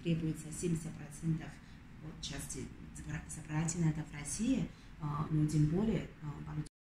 требуется 70% от части избирательных в России, но тем более